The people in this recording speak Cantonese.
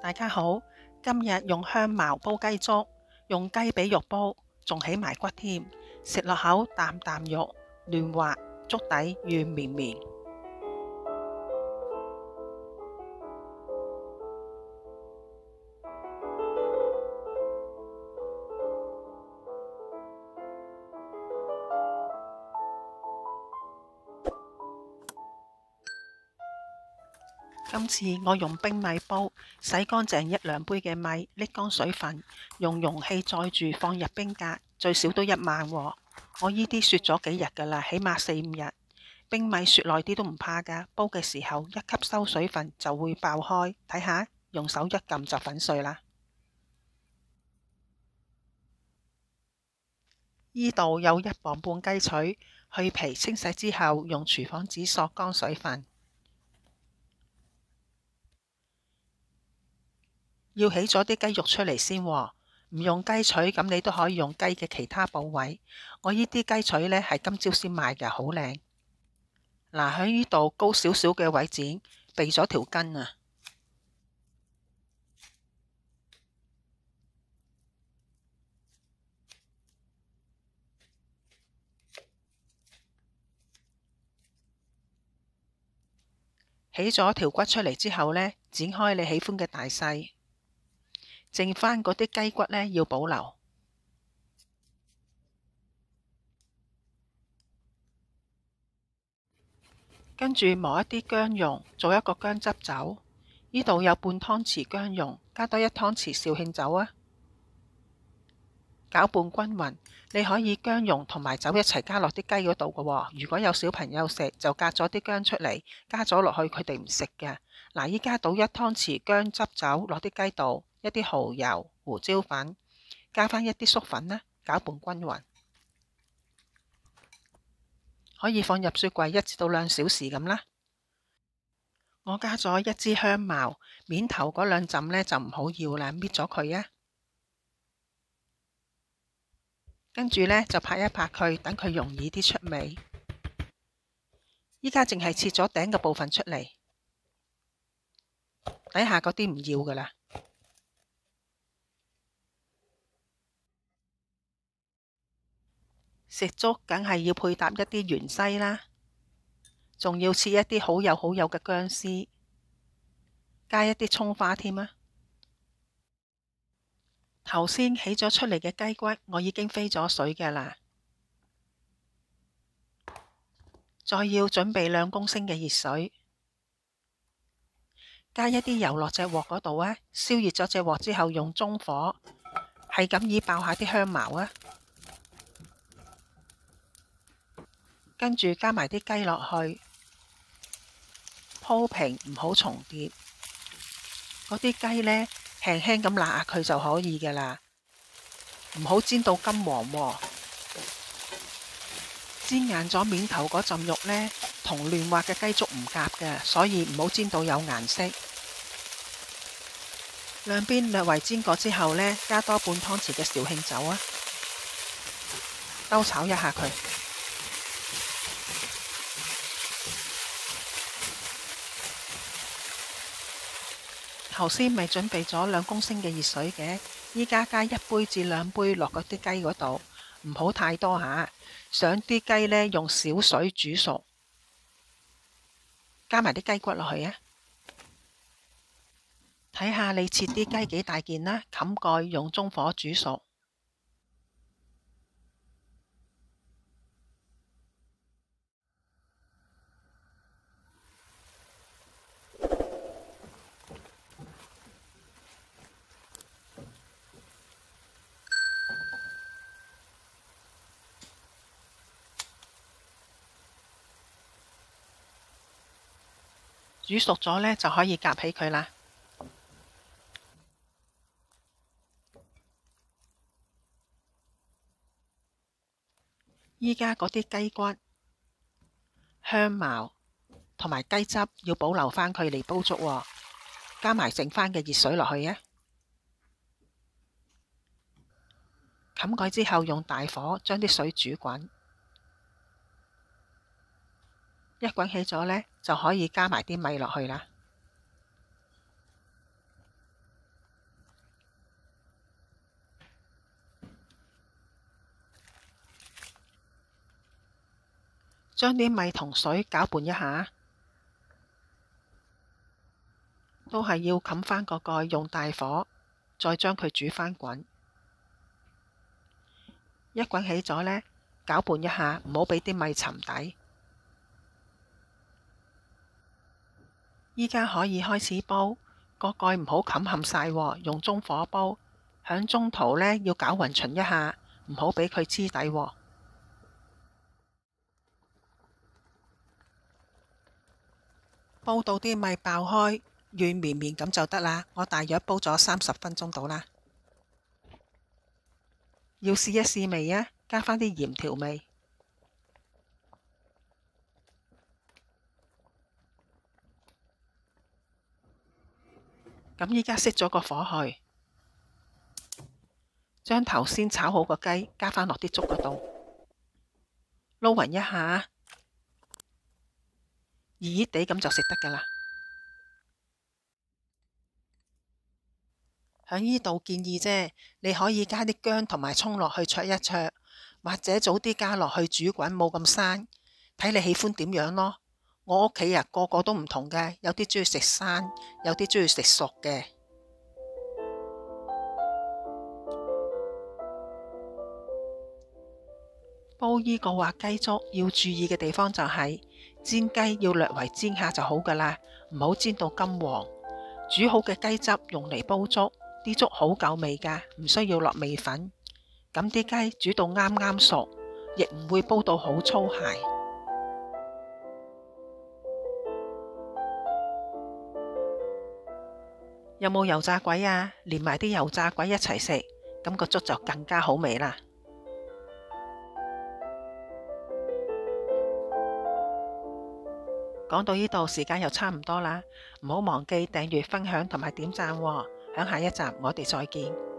大家好，今日用香茅煲雞粥，用雞髀肉煲，仲起埋骨添，食落口啖啖肉，嫩滑，粥底軟綿綿。今次我用冰米煲，洗乾淨1、2杯嘅米，瀝乾水分，用容器載住放入冰格，最少都1晚喎。我依啲雪咗幾日㗎啦，起碼4、5日。冰米雪耐啲都唔怕㗎，煲嘅時候一吸收水分就會爆開，睇下用手一撳就粉碎啦。依度有1磅半雞腿，去皮清洗之後，用廚房紙索乾水分。要起咗啲雞肉出嚟先喎，唔用雞腿咁你都可以用雞嘅其他部位。我依啲雞腿呢係今朝先買嘅，好靚。嗱，喺呢度高少少嘅位剪，避咗條筋啊。起咗條骨出嚟之後呢，剪開你喜歡嘅大細，剩返嗰啲雞骨呢要保留。跟住磨一啲薑蓉，做一個薑汁酒。呢度有半湯匙薑蓉，加多1湯匙紹興酒啊，攪拌均勻。你可以薑蓉同埋酒一齊加落啲雞嗰度嘅喎。如果有小朋友食，就隔咗啲薑出嚟，加咗落去佢哋唔食嘅。嗱，依家倒1湯匙薑汁酒落啲雞度，一啲蠔油、胡椒粉，加返一啲粟粉啦，攪拌均勻。可以放入雪櫃1至2小時咁啦。我加咗1支香茅，面頭嗰2浸呢就唔好要啦，搣咗佢啊。跟住呢，就拍一拍佢，等佢容易啲出味。依家淨係切咗頂嘅部分出嚟，底下嗰啲唔要噶啦。食粥梗係要配搭一啲芫茜啦，仲要切一啲好幼嘅薑絲，加一啲蔥花添啊。頭先起咗出嚟嘅雞骨，我已經飛咗水嘅啦。再要準備2公升嘅熱水，加一啲油落隻鑊嗰度啊。燒熱咗隻鑊之後，用中火係咁以爆下啲香茅啊。跟住加埋啲雞落去，鋪平唔好重疊。嗰啲雞呢，輕輕咁揦下佢就可以嘅啦，唔好煎到金黃喎。煎硬咗面頭嗰浸肉呢，同嫩滑嘅雞粥唔夾嘅，所以唔好煎到有顏色。兩邊略為煎過之後呢，加多半湯匙嘅紹興酒啊，兜炒一下佢。頭先咪準備咗2公升嘅熱水嘅，依家加1杯至2杯落嗰啲雞嗰度，唔好太多下，想啲雞呢用少水煮熟，加埋啲雞骨落去啊。睇下你切啲雞幾大件啦，冚蓋用中火煮熟。煮熟咗呢，就可以夾起佢啦。依家嗰啲雞骨、香茅同埋雞汁要保留返佢嚟煲粥喎，加埋剩返嘅熱水落去啊。冚蓋之後用大火將啲水煮滾，一滾起咗呢，就可以加埋啲米落去啦。 將啲米同水攪拌一下，都係要冚返個蓋，用大火，再將佢煮返滾。一滾起咗呢，攪拌一下，唔好俾啲米沉底。依家可以開始煲，個蓋唔好冚冚晒，用中火煲。響中途呢，要攪勻勻一下，唔好俾佢黐底。煲到啲米爆開，軟綿綿咁就得啦。我大約煲咗30分鐘到啦。要試一試味啊，加返啲鹽調味。咁依家熄咗個火去，將頭先炒好個雞加返落啲粥嗰度，撈勻一下，熱熱地咁就食得㗎啦。喺呢度建議啫，你可以加啲薑同埋蔥落去灼一灼，或者早啲加落去煮滾，冇咁生，睇你喜歡點樣咯。我屋企個個都唔同嘅，有啲中意食生，有啲中意食熟嘅。煲呢個滑雞粥要注意嘅地方就係煎雞要略為煎下就好㗎啦，唔好煎到金黃。煮好嘅雞汁用嚟煲粥，啲粥好夠味㗎，唔需要落味粉。咁啲雞煮到啱啱熟，亦唔會煲到好粗鞋。有冇油炸鬼啊？連埋啲油炸鬼一齊食，咁個粥就更加好味啦。講到呢度，時間又差唔多啦，唔好忘記訂閱、分享同埋點讚喎。響下一集我哋再見。